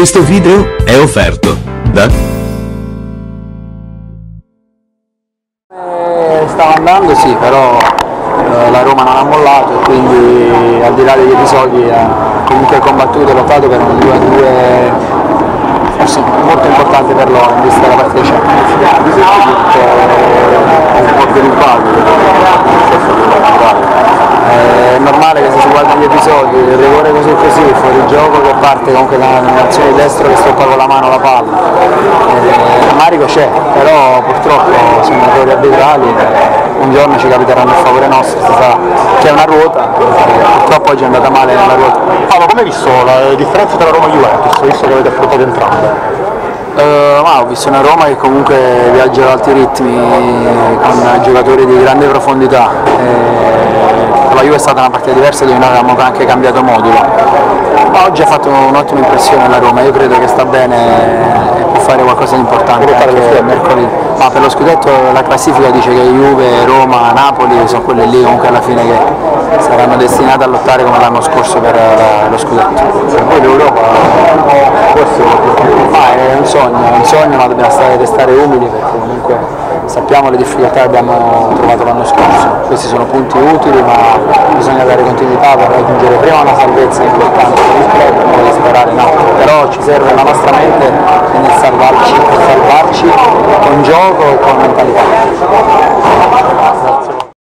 Questo video è offerto da... Stava andando sì, però la Roma non ha mollato e quindi al di là degli episodi ha comunque combattuto e lottato per un 2-2 forse molto importante per loro in vista della partita Champions. È normale che se si guardano gli episodi, il rigore così, il fuorigioco che parte comunque da un'azione di destro che stoppa con la mano la palla. Il marico c'è, però purtroppo sono errori arbitrali, un giorno ci capiteranno a favore nostro, si sa che è una ruota, purtroppo oggi è andata male nella ruota. Paolo, come hai visto la differenza tra Roma e Juventus, visto che avete affrontato entrambe? Ho visto una Roma che comunque viaggia ad alti ritmi con giocatori di grande profondità. La Juve è stata una partita diversa dove noi avevamo anche cambiato modulo. Oggi ha fatto un'ottima impressione la Roma, io credo che sta bene e può fare qualcosa di importante anche mercoledì. Ma per lo scudetto la classifica dice che Juve, Roma, Napoli sono quelle lì comunque alla fine che saranno destinate a lottare come l'anno scorso per lo scudetto. Per voi l'Europa è un sogno, ma dobbiamo restare umili perché comunque sappiamo le difficoltà che abbiamo trovato l'anno scorso. Questi sono punti utili, ma bisogna dare continuità per raggiungere prima una salvezza importante per il club e poi sperare in altro. Però ci serve la nostra mente nel salvarci con gioco e con mentalità.